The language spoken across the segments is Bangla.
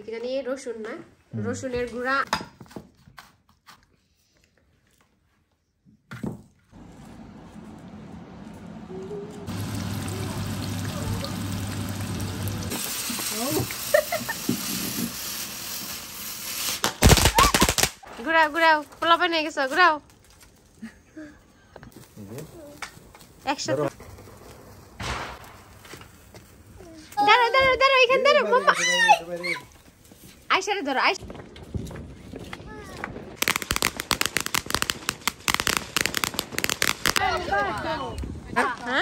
কি জানি রসুন না রসুনের গুঁড়া ঘুরাও ঘুরাও পোলাপে নিয়ে গেছো ঘুরাও একসাথে দাঁড়াও দাঁড়াও দাঁড়াও এখানে দাঁড়াও মামা আয়সারে ধরো আয়সা হ্যাঁ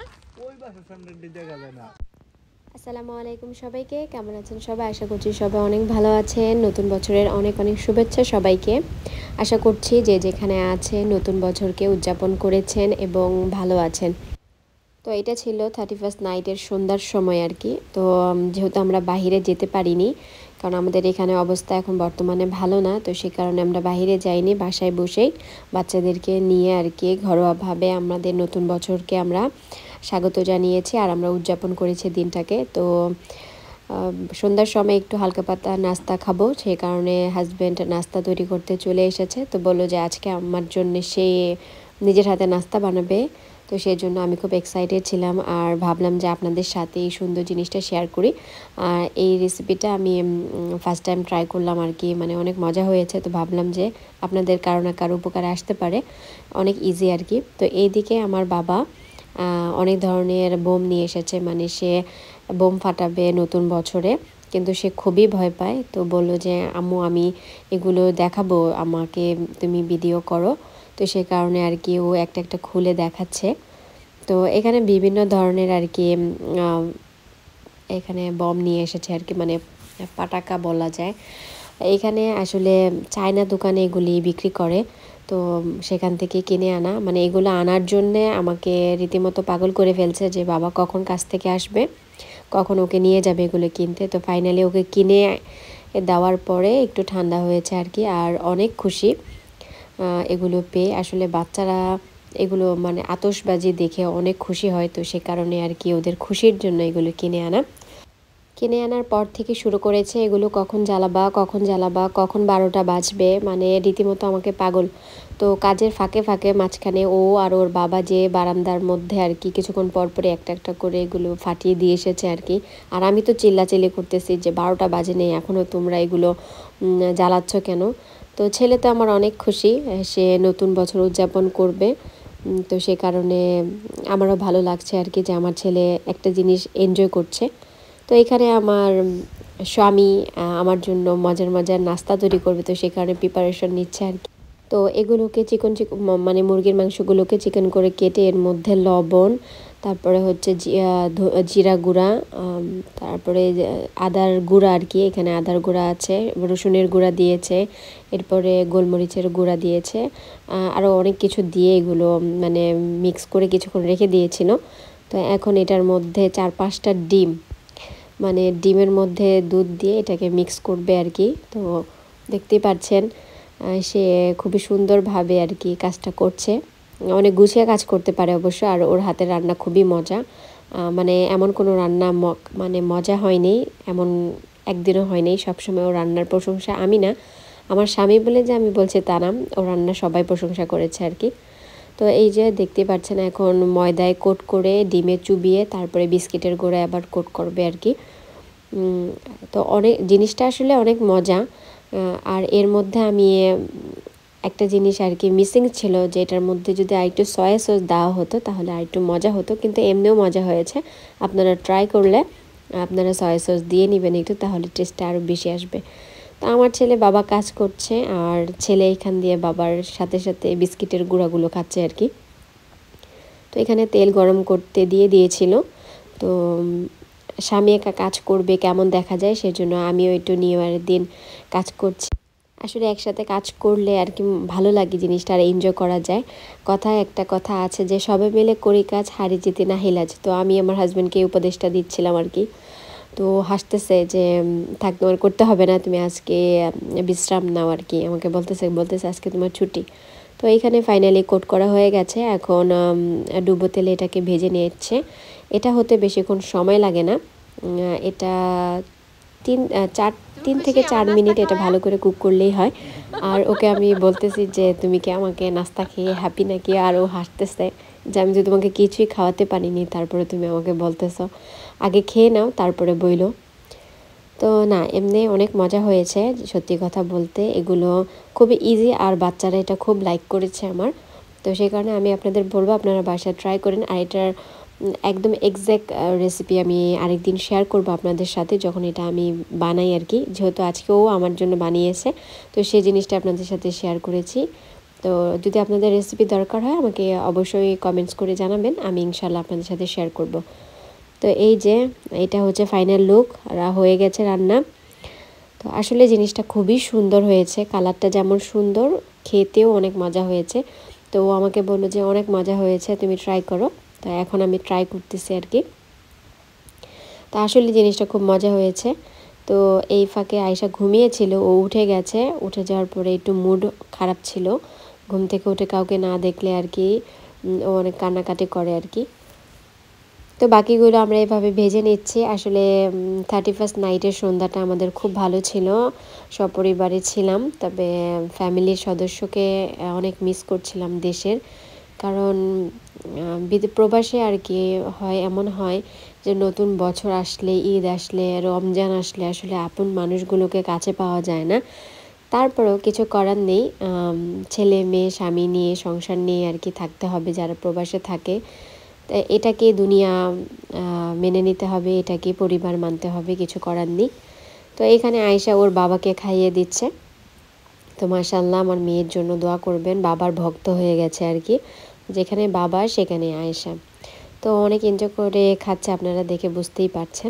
আসসালামু আলাইকুম সবাইকে কেমন আছেন সবাই আশা করছি সবাই অনেক ভালো আছেন নতুন বছরের অনেক অনেক শুভেচ্ছা সবাইকে আশা করছি যে যেখানে আছে নতুন বছরকে উদযাপন করেছেন এবং ভালো আছেন তো এটা ছিল 31st নাইটের সন্ধ্যার সময় আর কি তো যেহেতু আমরা বাইরে যেতে পারিনি কারণ আমাদের এখানে অবস্থা এখন বর্তমানে ভালো না তো সেই কারণে আমরা বাইরে যাইনি বাসায় বসেই বাচ্চাদেরকে নিয়ে আর কি ঘরোয়াভাবে আমাদের নতুন বছরকে আমরা স্বাগত জানিয়েছি আর আমরা উদযাপন করেছি দিনটাকে তো সন্ধ্যার সময় একটু হালকা পাতলা নাস্তা খাবো সেই কারণে হাজব্যান্ড নাস্তা তৈরি করতে চলে এসেছে তো বললো যে আজকে আমার জন্য সে নিজের হাতে নাস্তা বানাবে তো সেই জন্য আমি খুব এক্সাইটেড ছিলাম আর ভাবলাম যে আপনাদের সাথে এই সুন্দর জিনিসটা শেয়ার করি আর এই রেসিপিটা আমি ফার্স্ট টাইম ট্রাই করলাম আর কি মানে অনেক মজা হয়েছে তো ভাবলাম যে আপনাদের কারো না কারো উপকারে আসতে পারে অনেক ইজি আর কি তো এইদিকে আমার বাবা অনেক ধরনের বোম নিয়ে এসেছে মানে সে বোম ফাটাবে নতুন বছরে কিন্তু সে খুবই ভয় পায় তো বলল যে আম্মু আমি এগুলো দেখাবো আমাকে তুমি ভিডিও করো তো সেই কারণে আর কি ও একটা একটা খুলে দেখাচ্ছে তো এখানে বিভিন্ন ধরনের আর কি এখানে বম নিয়ে এসেছে আর কি মানে পাটাকা বলা যায় এখানে আসলে চায়না দোকানে এগুলি বিক্রি করে তো সেখান থেকে কিনে আনা মানে এগুলো আনার জন্যে আমাকে রীতিমতো পাগল করে ফেলছে যে বাবা কখন কাছ থেকে আসবে কখন ওকে নিয়ে যাবে এগুলো কিনতে তো ফাইনালি ওকে কিনে দেওয়ার পরে একটু ঠান্ডা হয়েছে আর কি আর অনেক খুশি এগুলো পেয়ে আসলে বাচ্চারা এগুলো মানে আতশবাজি দেখে অনেক খুশি হয় তো সে কারণে আর কি ওদের খুশির জন্য এগুলো কিনে আনার পর থেকে শুরু করেছে এগুলো কখন জ্বালাবা কখন 12টা বাজবে মানে রীতিমতো আমাকে পাগল তো কাজের ফাঁকে ফাঁকে মাঝখানে ও আর ওর বাবা যে বারান্দার মধ্যে আর কি কিছুক্ষণ পর পরে একটা একটা করে এগুলো ফাটিয়ে দিয়ে এসেছে আর কি আর আমি তো চিল্লাচিল্লি করতেছি যে 12টা বাজে নেই এখনও তোমরা এগুলো জ্বালাচ্ছ কেন তো ছেলে তো আমার অনেক খুশি সে নতুন বছর উদযাপন করবে তো সে কারণে আমারও ভালো লাগছে আর কি যে আমার ছেলে একটা জিনিস এনজয় করছে তো এখানে আমার স্বামী আমার জন্য মজার নাস্তা তৈরি করবে তো সেই কারণে প্রিপারেশন নিচ্ছে আর কি তো এগুলোকে চিকন মানে মুরগির মাংসগুলোকে চিকেন করে কেটে এর মধ্যে লবণ তারপরে হচ্ছে জিরা গুঁড়া তারপরে আদার গুঁড়া আর কি এখানে আদার গুঁড়া আছে রসুনের গুঁড়া দিয়েছে এরপরে গোলমরিচের গুঁড়া দিয়েছে আরও অনেক কিছু দিয়ে এগুলো মানে মিক্স করে কিছুক্ষণ রেখে দিয়েছিল তো এখন এটার মধ্যে 4-5টা ডিম মানে ডিমের মধ্যে দুধ দিয়ে এটাকে মিক্স করবে আর কি তো দেখতেই পাচ্ছেন সে খুবই সুন্দরভাবে আর কি কাজটা করছে অনেক গুছিয়ে কাজ করতে পারে অবশ্য আর ওর হাতের রান্না খুবই মজা মানে এমন কোনো রান্না মানে মজা হয়নি এমন একদিনও হয়নি সবসময় ওর রান্নার প্রশংসা আমি না আমার স্বামী বলে যে আমি বলছি তা না ওর রান্না সবাই প্রশংসা করেছে আর কি তো এই যে দেখতে পাচ্ছেন এখন ময়দায় কোট করে ডিমে চুবিয়ে তারপরে বিস্কিটের গোড়ায় আবার কোট করবে আর কি তো অনেক জিনিসটা আসলে অনেক মজা আর এর মধ্যে আমি একটা জিনিস আর কি মিসিং ছিল যে এটার মধ্যে যদি আরেকটু সয়া সস দেওয়া হতো তাহলে আরেকটু মজা হতো কিন্তু এমনিও মজা হয়েছে আপনারা ট্রাই করলে আপনারা সয়া সস দিয়ে নেবেন একটু তাহলে টেস্টটা আরও বেশি আসবে তো আমার ছেলে বাবা কাজ করছে আর ছেলে এখান দিয়ে বাবার সাথে সাথে বিস্কিটের গুঁড়াগুলো খাচ্ছে আর কি তো এখানে তেল গরম করতে দিয়েছিল তো স্বামী একা কাজ করবে কেমন দেখা যায় সেজন্য আমিও একটু নিউ ইয়ারের দিন কাজ করছি আসলে একসাথে কাজ করলে আর কি ভালো লাগে জিনিসটা আর এনজয় করা যায় একটা কথা আছে যে সবাই মিলে করি কাজ হারি জিতে না হেলাজ তো আমি আমার হাজব্যান্ডকে উপদেশটা দিচ্ছিলাম আর কি তো হাসতেছে যে থাক তোমার করতে হবে না তুমি আজকে বিশ্রাম নাও আর কি আমাকে বলতেছে আজকে তোমার ছুটি তো এইখানে ফাইনালি কোট করা হয়ে গেছে এখন ডুবো তেলে এটাকে ভেজে নিচ্ছে এটা হতে বেশিক্ষণ সময় লাগে না এটা 3 থেকে 4 মিনিট এটা ভালো করে কুক করলেই হয়। আর ওকে আমি বলতেছি যে তুমি কি আমাকে নাস্তা খেয়ে হ্যাপি নাকি, আর ও হাসতেছে যে আমি তো তোমাকে কিছুই খাওয়াতে পারিনি, তারপরে তুমি আমাকে বলতেছো আগে খেয়ে নাও তারপরে বইলো। তো না, এমনি অনেক মজা হয়েছে সত্যি কথা বলতে। এগুলো খুবই ইজি আর বাচ্চারা এটা খুব লাইক করেছে আমার। তো সেই কারণে আমি আপনাদের বলবো আপনারা বাসায় ট্রাই করেন। আর এটার একদম এক্স্যাক্ট রেসিপি আমি আরেকদিন শেয়ার করব আপনাদের সাথে যখন এটা আমি বানাই আর কি, যেহেতু আজকেও আমার জন্য বানিয়েছে তো সেই জিনিসটা আপনাদের সাথে শেয়ার করেছি। তো যদি আপনাদের রেসিপি দরকার হয় আমাকে অবশ্যই কমেন্টস করে জানাবেন, আমি ইনশাল্লাহ আপনাদের সাথে শেয়ার করব। তো এই যে এটা হচ্ছে ফাইনাল লুক, হয়ে গেছে রান্না। তো আসলে জিনিসটা খুবই সুন্দর হয়েছে, কালারটা যেমন সুন্দর খেতেও অনেক মজা হয়েছে। তো ও আমাকে বললো যে অনেক মজা হয়েছে, তুমি ট্রাই করো। তো এখন আমি ট্রাই করতেছি আর কি। তো আসলে জিনিসটা খুব মজা হয়েছে। তো এই ফাঁকে আয়শা ঘুমিয়েছিল, ও উঠে গেছে। উঠে যাওয়ার পরে একটু মুড খারাপ ছিল, ঘুম থেকে উঠে কাউকে না দেখলে আর কি ও অনেক কান্নাকাটি করে আর কি। তো বাকিগুলো আমরা এভাবে ভেজে নিচ্ছি। আসলে 31st নাইটের সন্ধ্যাটা আমাদের খুব ভালো ছিল, সপরিবারে ছিলাম। তবে ফ্যামিলির সদস্যকে অনেক মিস করছিলাম দেশের, কারণ প্রবাসে আর কি হয়, এমন হয় যে নতুন বছর আসলে, ঈদ আসলে, রমজান আসলে আসলে আপন মানুষগুলোকে কাছে পাওয়া যায় না। তারপরেও কিছু করার নেই, ছেলে মেয়ে স্বামী নিয়ে সংসার নিয়ে আর কি থাকতে হবে যারা প্রবাসে থাকে। এটাকে দুনিয়া মেনে নিতে হবে, এটাকে পরিবার মানতে হবে, কিছু করার নেই। তো এখানে আয়শা ওর বাবাকে খাইয়ে দিচ্ছে। তো মাশাআল্লাহ আমার মেয়ের জন্য দোয়া করবেন, বাবার ভক্ত হয়ে গেছে আর কি, যেখানে বাবা সেখানে আয়শা। তো অনেক এনজয় করে খাচ্ছে, আপনারা দেখে বুঝতেই পারছেন।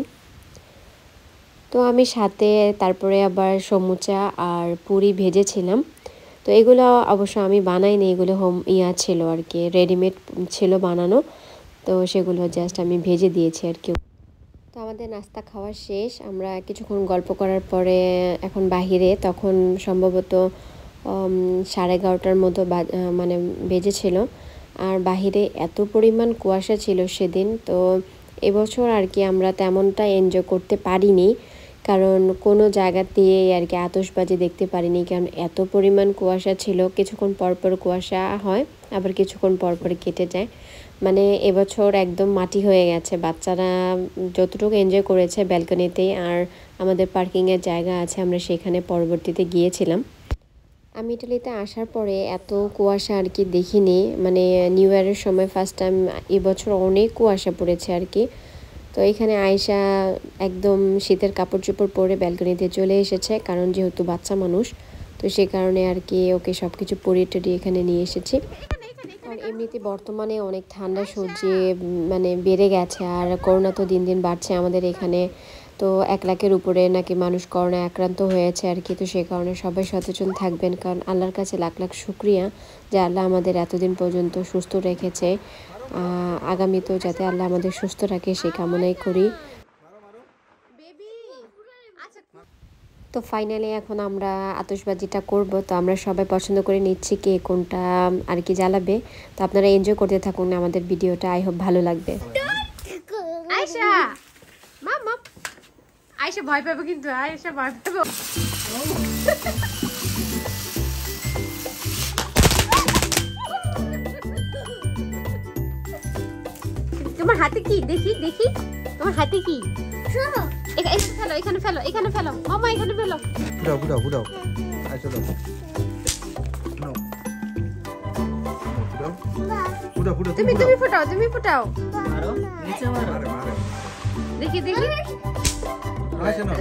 তো আমি সাথে তারপরে আবার সমুচা আর পুরি ভেজেছিলাম। তো এগুলো অবশ্য আমি বানাইনি, এগুলো ছিল আর কি, রেডিমেড ছিল বানানো। তো সেগুলো জাস্ট আমি ভেজে দিয়েছি আর কি। তো আমাদের নাস্তা খাওয়া শেষ, আমরা কিছুক্ষণ গল্প করার পরে এখন বাহিরে, তখন সম্ভবত 11:30টার মতো মানে বেজেছিল। আর বাহিরে এত পরিমাণ কুয়াশা ছিল সেদিন। তো এবছর আর কি আমরা তেমনটা এনজয় করতে পারিনি, কারণ কোনো জায়গাতেই আর কি আতশবাজি দেখতে পারিনি, কারণ এত পরিমাণ কুয়াশা ছিল। কিছুক্ষণ পরপর কুয়াশা হয়, আবার কিছুক্ষণ পরপর কেটে যায়। মানে এবছর একদম মাটি হয়ে গেছে। বাচ্চারা যতটুকু এনজয় করেছে ব্যালকনিতেই, আর আমাদের পার্কিংয়ের জায়গা আছে, আমরা সেখানে পরবর্তীতে গিয়েছিলাম। আমি ইটালিতে আসার পরে এত কুয়াশা আর কি দেখিনি, মানে নিউ ইয়ারের সময় ফার্স্ট টাইম এবছর অনেক কুয়াশা পড়েছে আর কি। তো এখানে আয়শা একদম শীতের কাপড় চোপড় পরে ব্যালকনিতে চলে এসেছে, কারণ যেহেতু বাচ্চা মানুষ, তো সেই কারণে আর কি ওকে সব কিছু পরিয়ে টরিয়ে এখানে নিয়ে এসেছি। আর এমনিতে বর্তমানে অনেক ঠান্ডা সহ্য মানে বেড়ে গেছে, আর করোনা তো দিন দিন বাড়ছে আমাদের এখানে। তো 1 লাখের উপরে নাকি মানুষ করোনায় আক্রান্ত হয়েছে আর কি। তো সেই কারণে সবাই সচেতন থাকবেন, কারণ আল্লাহর কাছে লাখ লাখ শুকরিয়া যে আল্লাহ আমাদের এতদিন পর্যন্ত সুস্থ রেখেছে। আগামীতেও যাতে আল্লাহ আমাদের সুস্থ রাখে সেই কামনাই করি। তো ফাইনালি এখন আমরা আতশবাজিটা করব। তো আমরা সবাই পছন্দ করে নিচ্ছি কে কোনটা আর কি জ্বালাবে। তো আপনারা এনজয় করতে থাকুন আমাদের ভিডিওটা, আই হোপ ভালো লাগবে। আয়শা মামা, আয়শা ভয় পাবে কিন্তু, আয়শা ভয় পাবে। তোমার হাতে কি দেখি দেখি, তোমার হাতে কি? এখানে ফেলো, এখানে ফেলো, এখানে ফেলো মামা, এখানে ফেলো। বুড়াও বুড়াও বুড়াও, আচ্ছা দাও নাও, বুড়াও বুড়াও, তুমি ফুটাও, তুমি ফুটাও, মারো নিচে মারো, দেখি দেখি, আচ্ছা নাও,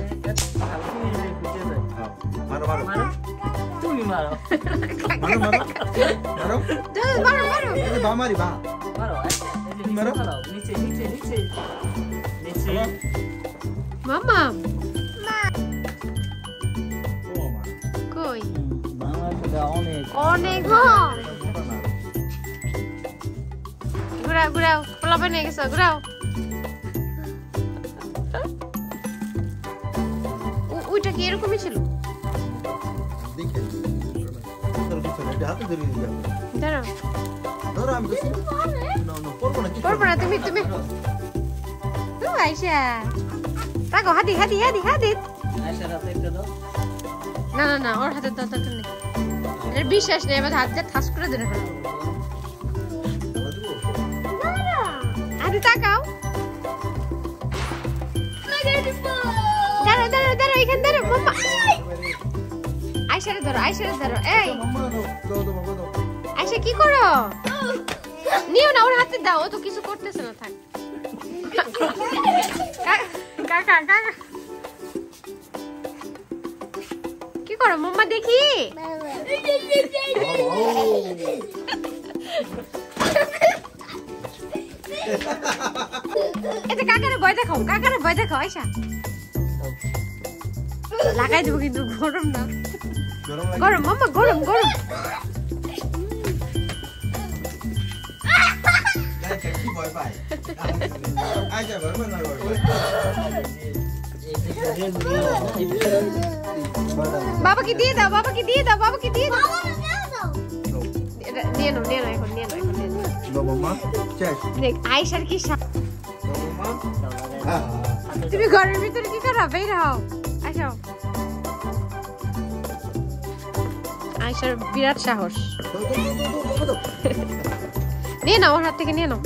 মারো মারো মারো, তুমি মারো মারো মারো মারো মারো, এই বা মারি বা মারো, মারো নিচে নিচে নিচে নিচে, মামা কই মামা তো অনেক অনেক ঘুরাও ঘুরাও, পোলাপে নিয়ে গেছো, ঘুরাও। ওইটা কি এরকমই ছিল? দাঁড়াও ধরো, আমি পড়বো না, তুমি তুমি আয়শা রাখো, হাতি হাতি হাতি হাতি না না না, ওর হাতে দাও দরকার নেই, এর বিশ্বাস নেই, এবার হাত দিয়ে ঠাস করে ধরে ফেলবো। আরে তাকাও, দাঁড়াও দাঁড়াও দাঁড়াও, এখানে দাঁড়াও মাম্মা। আয়শারে ধরো, আয়শারে ধরো। এই আয়শা কি করো? নিও না, ওর হাতে দাও, ও তো কিছু করতেছে না। থাক কাকা কাকা কি করো মাম্মা দেখি? এটা কাকারে ভয় দেখাও, কাকারে ভয় দেখাও। আয়শা লাগাই দেবো কিন্তু, গরম না, গরম মাম্মা, গরম গরম। বাবাকে দিয়ে দাও, বাবাকে দিয়ে দাও, বাবাকে দিয়ে দাও। নিয়ে নাও, নিয়ে নাও, এখন নিয়ে নাও, এখন নিয়ে নাও। আয়শার কি তুমি ঘরের ভিতরে কি করো? বের হও, আসো। আয়শার বিরাট সাহস। নিয়ে নাও, ওর হাত থেকে নিয়ে নাও।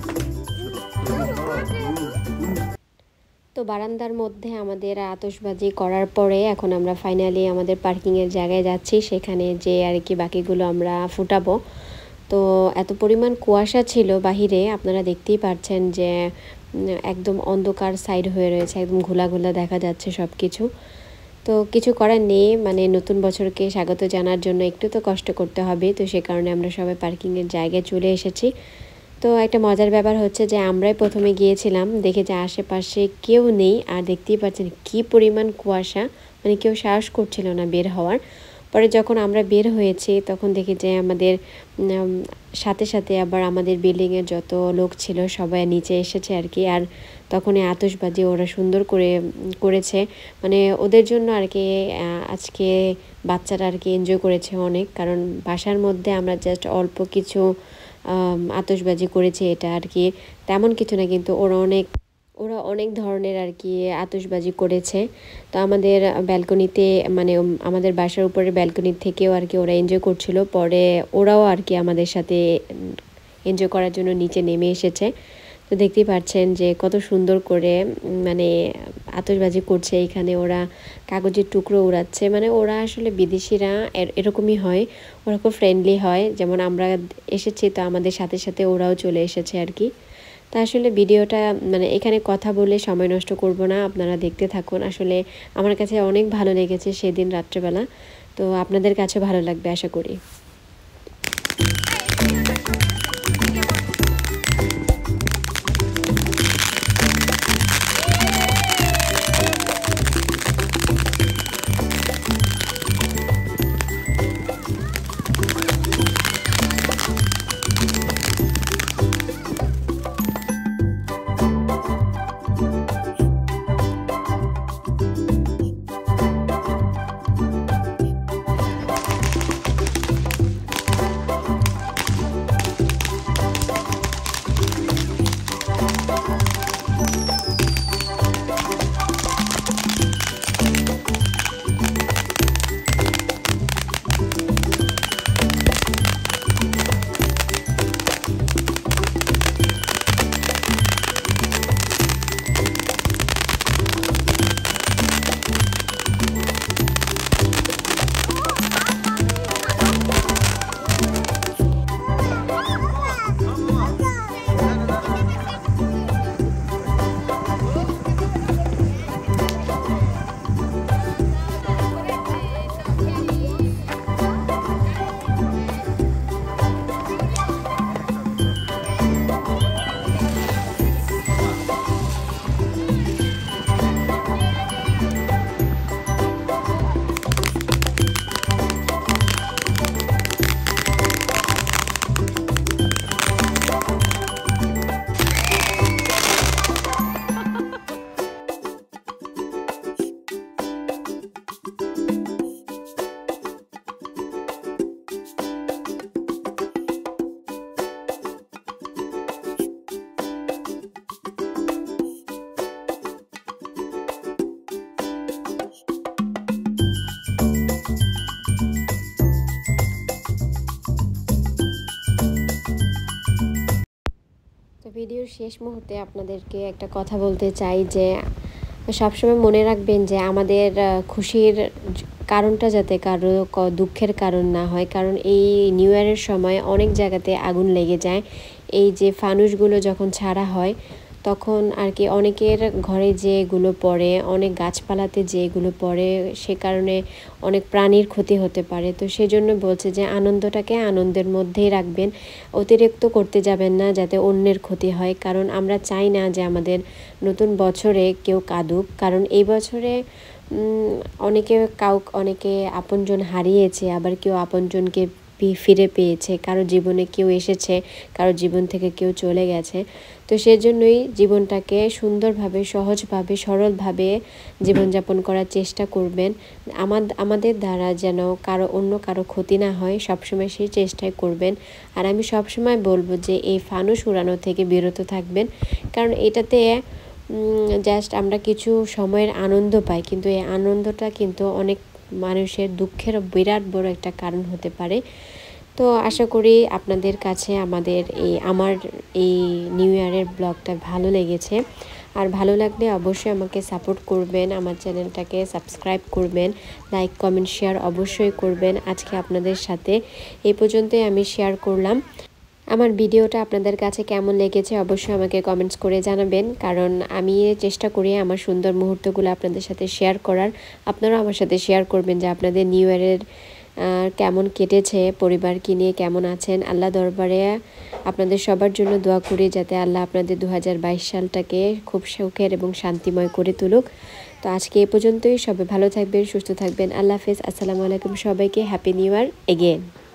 তো বারান্দার মধ্যে আমাদের আতশবাজি করার পরে এখন আমরা ফাইনালি আমাদের পার্কিংয়ের জায়গায় যাচ্ছি, সেখানে যে আর কি বাকিগুলো আমরা ফুটাবো। তো এত পরিমাণ কুয়াশা ছিল বাহিরে, আপনারা দেখতেই পাচ্ছেন যে একদম অন্ধকার সাইড হয়ে রয়েছে, একদম ঘোলা ঘোলা দেখা যাচ্ছে সব কিছু। তো কিছু করার নেই, মানে নতুন বছরকে স্বাগত জানার জন্য একটু তো কষ্ট করতে হবে। তো সে কারণে আমরা সবাই পার্কিংয়ের জায়গায় চলে এসেছি। তো একটা মজার ব্যাপার হচ্ছে যে আমরাই প্রথমে গিয়েছিলাম, দেখে যে আশেপাশে কেউ নেই, আর দেখতেই পাচ্ছেন কি পরিমাণ কুয়াশা, মানে কেউ সাহস করছিল না বের হওয়ার। পরে যখন আমরা বের হয়েছি তখন দেখি যে আমাদের সাথে সাথে আবার আমাদের বিল্ডিংয়ের যত লোক ছিল সবাই নিচে এসেছে আর কি। আর তখন এই আতশবাজি ওরা সুন্দর করে করেছে, মানে ওদের জন্য আর কি আজকে বাচ্চারা আর কি এনজয় করেছে অনেক, কারণ বাসার মধ্যে আমরা জাস্ট অল্প কিছু আতশবাজি করেছি, এটা আর কি তেমন কিছু না, কিন্তু ওরা অনেক ধরনের আর কি আতশবাজি করেছে। তো আমাদের ব্যালকনিতে, মানে আমাদের বাসার উপরে ব্যালকনি থেকেও আর কি ওরা এনজয় করছিল। পরে ওরাও আর কি আমাদের সাথে এনজয় করার জন্য নিচে নেমে এসেছে। তো দেখতেই পাচ্ছেন যে কত সুন্দর করে মানে আতশবাজি করছে। এখানে ওরা কাগজের টুকরো উড়াচ্ছে, মানে ওরা আসলে বিদেশিরা এরকমই হয়, ওরা খুব ফ্রেন্ডলি হয়। যেমন আমরা এসেছি তো আমাদের সাথে সাথে ওরাও চলে এসেছে আর কি। তা আসলে ভিডিওটা মানে এখানে কথা বলে সময় নষ্ট করব না, আপনারা দেখতে থাকুন। আসলে আমার কাছে অনেক ভালো লেগেছে সেদিন রাত্রেবেলা, তো আপনাদের কাছে ভালো লাগবে আশা করি। ভিডিওর শেষ মুহূর্তে আপনাদেরকে একটা কথা বলতে চাই যে সবসময় মনে রাখবেন যে আমাদের খুশির কারণটা যাতে কারো দুঃখের কারণ না হয়, কারণ এই নিউ ইয়ারের সময় অনেক জায়গাতে আগুন লেগে যায়। এই যে ফানুসগুলো যখন ছাড়া হয় তখন আর কি অনেকের ঘরে যেগুলো পড়ে, অনেক গাছপালাতে যেগুলো পড়ে, সে কারণে অনেক প্রাণীর ক্ষতি হতে পারে। তো সেজন্য বলছে যে আনন্দটাকে আনন্দের মধ্যেই রাখবেন, অতিরিক্ত করতে যাবেন না যাতে অন্যের ক্ষতি হয়। কারণ আমরা চাই না যে আমাদের নতুন বছরে কেউ কাঁদুক, কারণ এই বছরে অনেকে আপনজন হারিয়েছে, আবার কেউ আপনজনকে ফিরে পেয়েছে, কারো জীবনে কেউ এসেছে, কারো জীবন থেকে কেউ চলে গেছে। তো সেজন্যই জীবনটাকে সুন্দরভাবে, সহজভাবে, সরলভাবে জীবনযাপন করার চেষ্টা করবেন। আমাদের দ্বারা যেন অন্য কারো ক্ষতি না হয়, সবসময় সেই চেষ্টাই করবেন। আর আমি সবসময় বলবো যে এই ফানুস উড়ানো থেকে বিরত থাকবেন, কারণ এটাতে জাস্ট আমরা কিছু সময়ের আনন্দ পাই, কিন্তু এই আনন্দটা কিন্তু অনেক মানুষের দুঃখের বিরাট বড় একটা কারণ হতে পারে। তো আশা করি আপনাদের কাছে আমার এই নিউ ইয়ারের ব্লগটা ভালো লেগেছে। আর ভালো লাগলে অবশ্যই আমাকে সাপোর্ট করবেন, আমার চ্যানেলটাকে সাবস্ক্রাইব করবেন, লাইক কমেন্ট শেয়ার অবশ্যই করবেন। আজকে আপনাদের সাথে এই পর্যন্তই আমি শেয়ার করলাম। আমার ভিডিওটা আপনাদের কাছে কেমন লেগেছে অবশ্যই আমাকে কমেন্টস করে জানাবেন, কারণ আমি চেষ্টা করি আমার সুন্দর মুহূর্তগুলো আপনাদের সাথে শেয়ার করার। আপনারাও আমার সাথে শেয়ার করবেন যে আপনাদের নিউ ইয়ারের কেমন কেটেছে, পরিবারকে নিয়ে কেমন আছেন। আল্লাহ দরবারে আপনাদের সবার জন্য দোয়া করি যাতে আল্লাহ আপনাদের 2022 সালটাকে খুব সুখের এবং শান্তিময় করে তুলুক। তো আজকে এ পর্যন্তই। সবাই ভালো থাকবেন, সুস্থ থাকবেন। আল্লাহ হাফেজ, আসসালামু আলাইকুম সবাইকে। Happy new year again.